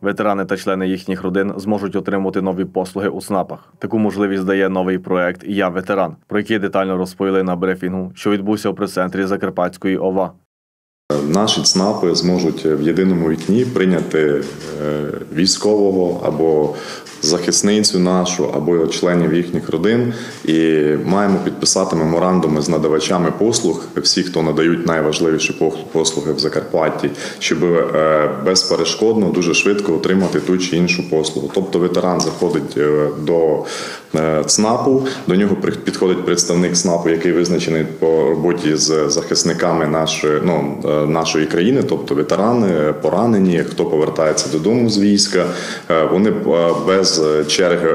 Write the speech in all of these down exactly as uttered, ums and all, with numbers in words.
Ветерани та члени їхніх родин зможуть отримати нові послуги у ЦНАПах. Таку можливість дає новий проект «Я ветеран», про який детально розповіли на брифінгу, що відбувся у прес-центрі Закарпатської ОВА. Наші ЦНАПи зможуть в єдиному вікні прийняти військового або захисницю нашу, або членів їхніх родин. І маємо підписати меморандуми з надавачами послуг, всі, хто надають найважливіші послуги в Закарпатті, щоб безперешкодно, дуже швидко отримати ту чи іншу послугу. Тобто ветеран заходить до ЦНАПу, до нього підходить представник ЦНАПу, який визначений по роботі з захисниками нашої, ну, нашої країни, тобто ветерани, поранені, хто повертається додому з війська. Вони без черги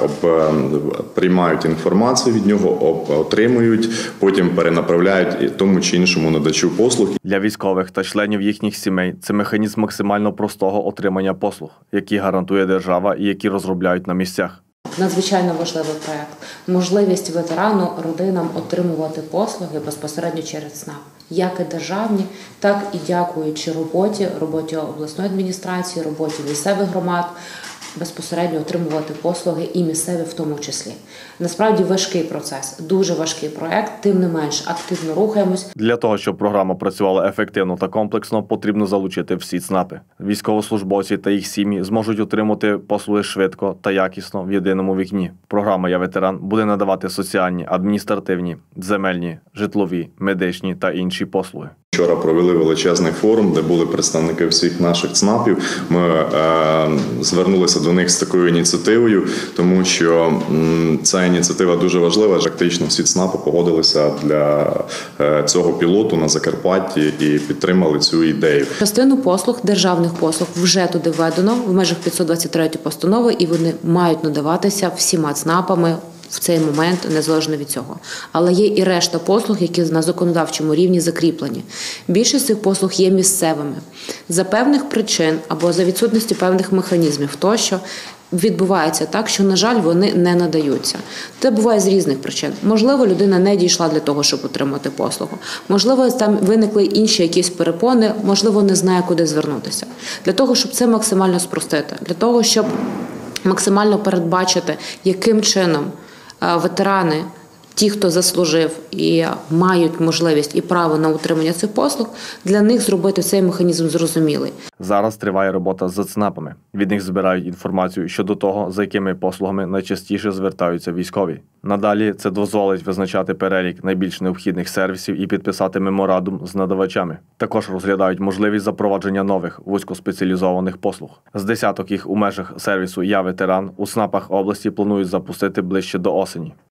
приймають інформацію від нього, отримують, потім перенаправляють тому чи іншому надачу послуг. Для військових та членів їхніх сімей це механізм максимально простого отримання послуг, які гарантує держава і які розробляють на місцях. Надзвичайно важливий проєкт. Можливість ветерану, родинам отримувати послуги безпосередньо через ЦНАП. Як і державні, так і дякуючи роботі, роботі обласної адміністрації, роботі місцевих громад, безпосередньо отримувати послуги і місцеві в тому числі. Насправді важкий процес, дуже важкий проект, тим не менш активно рухаємось. Для того, щоб програма працювала ефективно та комплексно, потрібно залучити всі ЦНАПи. Військовослужбовці та їх сім'ї зможуть отримати послуги швидко та якісно в єдиному вікні. Програма «Я ветеран» буде надавати соціальні, адміністративні, земельні, житлові, медичні та інші послуги. Вчора провели величезний форум, де були представники всіх наших ЦНАПів. Ми е, звернулися до них з такою ініціативою, тому що м, ця ініціатива дуже важлива. Практично всі ЦНАПи погодилися для е, цього пілоту на Закарпатті і підтримали цю ідею. Частину послуг, державних послуг, вже туди введено в межах п'ятсот двадцять третьої постанови, і вони мають надаватися всіма ЦНАПами в цей момент, незалежно від цього. Але є і решта послуг, які на законодавчому рівні закріплені. Більшість цих послуг є місцевими. За певних причин або за відсутності певних механізмів тощо відбувається так, що, на жаль, вони не надаються. Це буває з різних причин. Можливо, людина не дійшла для того, щоб отримати послугу. Можливо, там виникли інші якісь перепони, можливо, не знає, куди звернутися. Для того, щоб це максимально спростити, для того, щоб максимально передбачити, яким чином ветерани, ті, хто заслужив і мають можливість і право на отримання цих послуг, для них зробити цей механізм зрозумілий. Зараз триває робота з ЦНАПами. Від них збирають інформацію щодо того, за якими послугами найчастіше звертаються військові. Надалі це дозволить визначати перелік найбільш необхідних сервісів і підписати меморандум з надавачами. Також розглядають можливість запровадження нових вузькоспеціалізованих послуг. З десяток їх у межах сервісу «Я ветеран» у ЦНАПах області планують запустити ближче до осені.